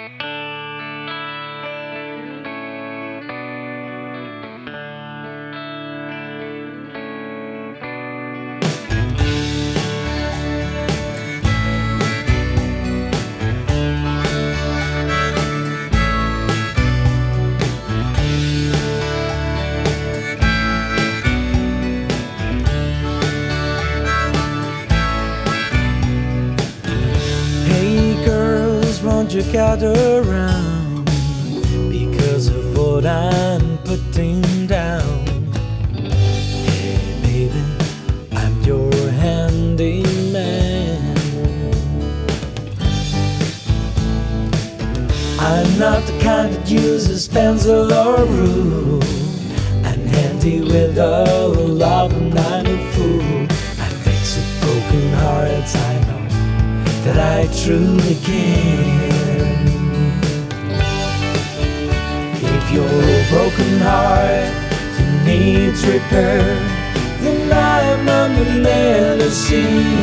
Won't you gather around because of what I'm putting down? Hey baby, I'm your handyman. I'm not the kind that uses pencil or rule. I'm handy with all the love and I'm a fool. I fix a broken hearts, I know that I truly can. If your broken heart needs repair, then I'm on the melody.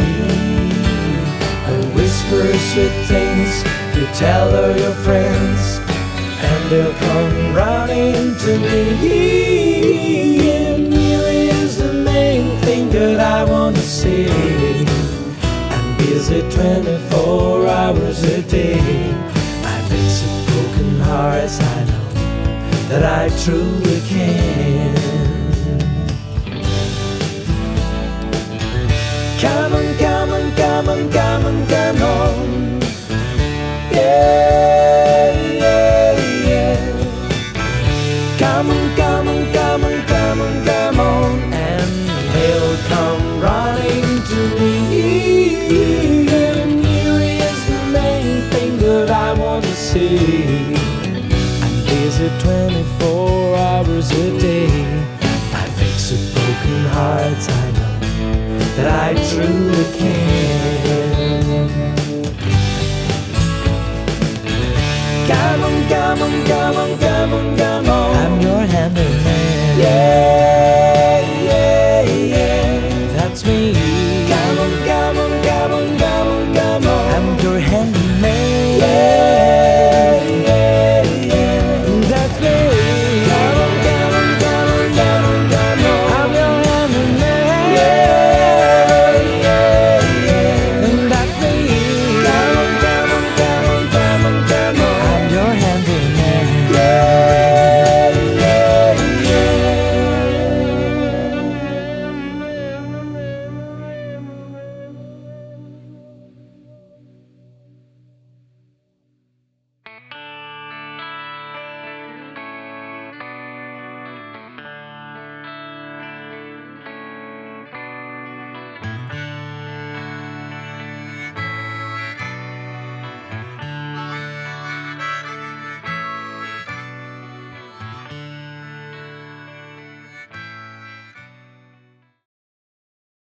I whisper sweet things, you tell all your friends, and they'll come running to me. And here is the main thing that I want to say. Busy 24 hours a day. I fix a broken hearts, I know that I truly can. Come on, come on, come on, come on, come on. Yeah, yeah, yeah. Come on, come on, come on, come on, come on. And they'll come running to me. I'm busy 24 hours a day. I fix a broken hearts, I know that I truly can. Come on, come on, come on, come on,